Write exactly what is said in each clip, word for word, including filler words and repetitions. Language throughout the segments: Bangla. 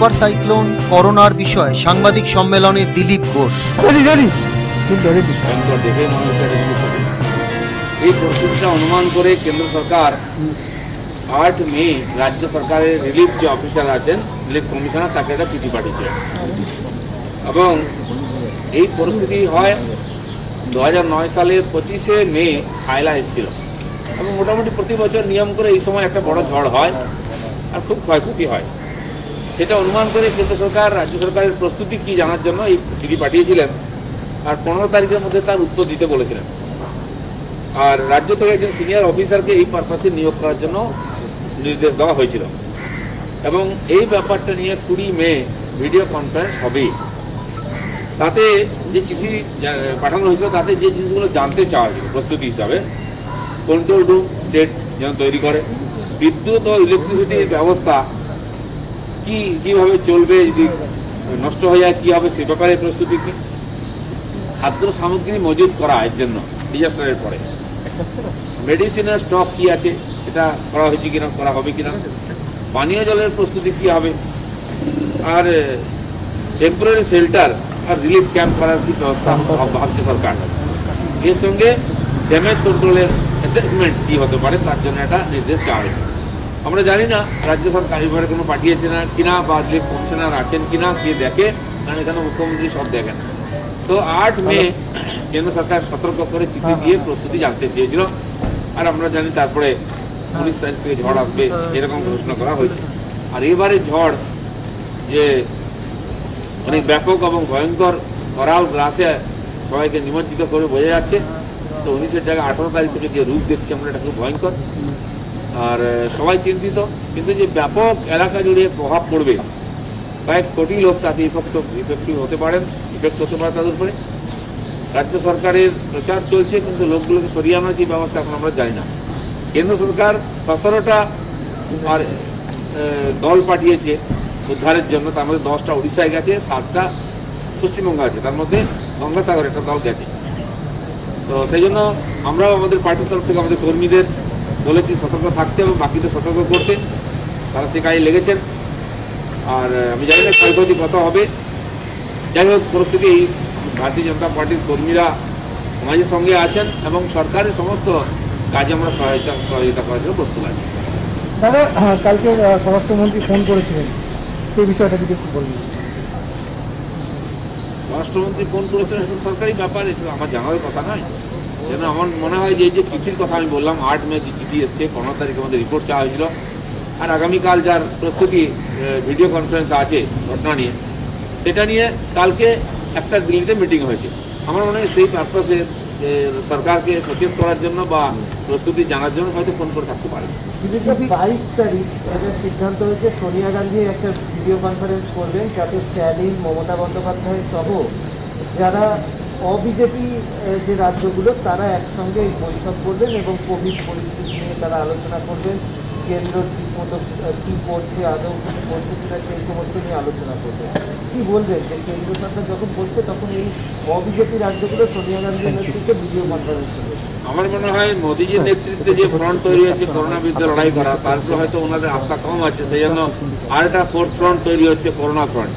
সুপার সাইক্লোন করোনার বিষয়ে সাংবাদিক সম্মেলনে দিলীপ ঘোষ। এই পরিস্থিতিটা অনুমান করে কেন্দ্র সরকার আট মে রাজ্য সরকারের রিলিফ যে অফিসার আছেন, রিলিফ কমিশনার, তাকে একটা চিঠি পাঠিয়েছে এবং এই পরিস্থিতি হয় দু হাজার নয় সালের পঁচিশে মে আয়লা এসেছিল এবং মোটামুটি প্রতি বছর নিয়ম করে এই সময় একটা বড় ঝড় হয় আর খুব ক্ষয়ক্ষতি হয়। সেটা অনুমান করে কেন্দ্র সরকার রাজ্য সরকারের প্রস্তুতি কি জানার জন্য এই চিঠি পাঠিয়েছিলেন আর পনেরো তারিখের মধ্যে তার উত্তর দিতে বলেছিলেন। আর রাজ্য থেকে একজন সিনিয়র অফিসারকে এই পারপাসে নিয়োগ করার জন্য নির্দেশ দেওয়া হয়েছিল এবং এই ব্যাপারটা নিয়ে কুড়ি মে ভিডিও কনফারেন্স হবে। তাতে যে চিঠি পাঠানো হয়েছিল তাতে যে জিনিসগুলো জানতে চাওয়া হয়েছিল প্রস্তুতি হিসাবে, কন্ট্রোল রুম স্টেট যেন তৈরি করে, বিদ্যুৎ ও ইলেকট্রিসিটির ব্যবস্থা কি কীভাবে চলবে, যদি নষ্ট হয়ে যায় কী হবে সে ব্যাপারে প্রস্তুতি কী, খাদ্য সামগ্রী মজুত করা এর জন্য ডিজাস্টারের পরে, মেডিসিনের স্টক কী আছে এটা করা হয়েছে কিনা, করা হবে কিনা, পানীয় জলের প্রস্তুতি কী হবে, আর টেম্পোরারি শেল্টার আর রিলিফ ক্যাম্প করার কি ব্যবস্থা ভাবছে সরকার। এর সঙ্গে ড্যামেজ কন্ট্রোলের অ্যাসেসমেন্ট কী হতে পারে তার জন্য একটা নির্দেশ চাওয়া হয়েছে। আমরা জানি না রাজ্য সরকার এবারে কোনো পাঠিয়েছে না কিনা বা রিলিফ কমিশনার আছেন কিনা, কে দেখে, কারণ এখানে মুখ্যমন্ত্রী সব দেখেন। তো আট মে কেন্দ্র সরকার সতর্ক করে চিঠি দিয়ে প্রস্তুতি জানতে চেয়েছিল আর আমরা জানি তারপরে উনিশ তারিখ থেকে ঝড় আসবে এরকম ঘোষণা করা হয়েছে। আর এবারে ঝড় যে অনেক ব্যাপক এবং ভয়ঙ্কর করাল গ্রাসে সবাইকে নিমজ্জিত করে বোঝা যাচ্ছে। তো উনিশের জায়গায় আঠারো তারিখ থেকে যে রূপ দেখছি আমরা, এটা খুব ভয়ঙ্কর আর সবাই চিন্তিত। কিন্তু যে ব্যাপক এলাকা জুড়ে প্রভাব পড়বে, কয়েক কোটি লোক তাতে ইফেক্ট ইফেক্টিভ হতে পারেন, ইফেক্ট হতে পারে তাদের উপরে। রাজ্য সরকারের প্রচার চলছে কিন্তু লোকগুলোকে সরিয়ে আনার যে ব্যবস্থা এখন আমরা জানি না। কেন্দ্র সরকার সতেরোটা আর দল পাঠিয়েছে উদ্ধারের জন্য, তার মধ্যে দশটা উড়িষ্যায় গেছে, সাতটা পশ্চিমবঙ্গে আছে, তার মধ্যে গঙ্গাসাগর একটা দল গেছে। তো সেই জন্য আমরাও আমাদের পার্টির তরফ থেকে আমাদের কর্মীদের বলেছি সতর্ক থাকতে এবং বাকিদের সতর্ক করতে, তারা সে কাজে লেগেছেন। আর আমি জানি না ক্ষয়ক্ষতি কত হবে। যাই হোক, পরিস্থিতি ভারতীয় জনতা পার্টির কর্মীরা সমাজের সঙ্গে আছেন এবং সরকারের সমস্ত কাজে আমরা সহায়তা সহযোগিতা করার জন্য প্রস্তুত আছি। দাদা, কালকে স্বরাষ্ট্রমন্ত্রী ফোন করেছিলেন, সেই বিষয়টা যদি একটু বলবেন। স্বরাষ্ট্রমন্ত্রী ফোন করেছিলেন, এখন সরকারি ব্যাপার, এটা আমার জানার কথা নয়। যেন আমার মনে হয় যে এই যে চিঠির কথা আমি বললাম, আট মে যে চিঠি এসছে, পনেরো তারিখের মধ্যে রিপোর্ট চাওয়া হয়েছিল আর আগামীকাল যার প্রস্তুতি ভিডিও কনফারেন্স আছে ঘটনা নিয়ে, সেটা নিয়ে কালকে একটা দিল্লিতে মিটিং হয়েছে। আমার মনে হয় সেই পারপাসে সরকারকে সচেতন করার জন্য বা প্রস্তুতি জানার জন্য হয়তো ফোন করে থাকতে পারে। বাইশ তারিখ একটা সিদ্ধান্ত হয়েছে সোনিয়া গান্ধী একটা ভিডিও কনফারেন্স করবেন, যাতে স্ট্যালিন, মমতা বন্দ্যোপাধ্যায় সহ যারা অবিজেপি যে রাজ্যগুলো তারা একসঙ্গে বৈঠক করবেন এবং কোভিড পরিস্থিতি নিয়ে তারা আলোচনা করবেন, কেন্দ্র ঠিক মতো কী করছে, আদৌ কিছু করছে কিনা সেই সমস্ত নিয়ে আলোচনা করবে। কী বলবেন যে কেন্দ্র সরকার যখন করছে তখন এই অবিজেপি রাজ্যগুলো সোনিয়া গান্ধীর নেতৃত্বে ভিডিও কনফারেন্স করবে? আমার মনে হয় মোদীজির নেতৃত্বে যে ফ্রন্ট তৈরি হচ্ছে করোনা বিরুদ্ধে লড়াই করা, তারপরে হয়তো ওনাদের আস্থা কম আছে, সেই জন্য আর একটা ফোর্থ ফ্রন্ট তৈরি হচ্ছে করোনা ফ্রন্ট।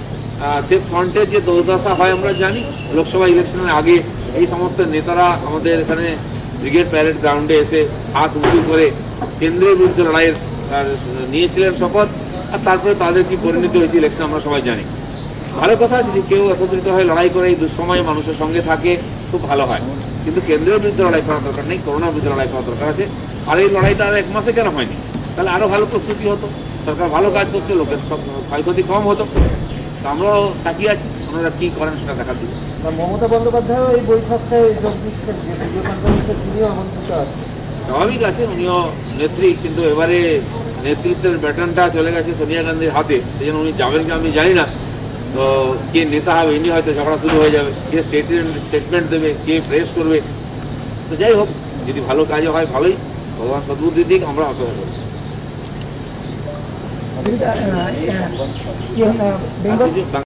সে ফ্রন্টে যে দুর্দশা হয় আমরা জানি। লোকসভা ইলেকশনের আগে এই সমস্ত নেতারা আমাদের এখানে ব্রিগেড প্যারেড গ্রাউন্ডে এসে হাত উঁচু করে কেন্দ্রের বিরুদ্ধে লড়াইয়ের নিয়েছিলেন শপথ, আর তারপরে তাদের কি পরিণতি হয়েছে ইলেকশন আমরা সবাই জানি। ভালো কথা, যদি কেউ একত্রিত হয়ে লড়াই করে এই দুঃসময়ে মানুষের সঙ্গে থাকে খুব ভালো হয়, কিন্তু কেন্দ্রের বিরুদ্ধে লড়াই করার দরকার নেই, করোনার বিরুদ্ধে লড়াই করার দরকার আছে। আর এই লড়াইটা আর এক মাসে কেন হয়নি? তাহলে আরও ভালো প্রস্তুতি হতো, সরকার ভালো কাজ করছে, লোকের সব ক্ষয়ক্ষতি কম হতো। আমরাও তাকিয়ে আছি ওনারা কী করেন সেটা দেখার দিকে। মমতা বন্দ্যোপাধ্যায়ও এই বৈঠকটায় যোগ দিচ্ছেন, যে ভিডিও কনফারেন্সে তিনিও আমন্ত্রিত আছেন। স্বাভাবিক আছে, উনিও নেত্রী, কিন্তু এবারে নেতৃত্বের ব্যাটনটা চলে গেছে সোনিয়া গান্ধীর হাতে, সেই জন্য উনি যাবেন কি আমি জানি না। তো কে নেতা হবে এমনি হয়তো ঝগড়া শুরু হয়ে যাবে, কে স্টেটমেন্ট স্টেটমেন্ট দেবে, কে প্রেস করবে। তো যাই হোক, যদি ভালো কাজে হয় ভালোই, ভগবান সদ্বুদ্ধি দিক, আমরা অপেক্ষা করব।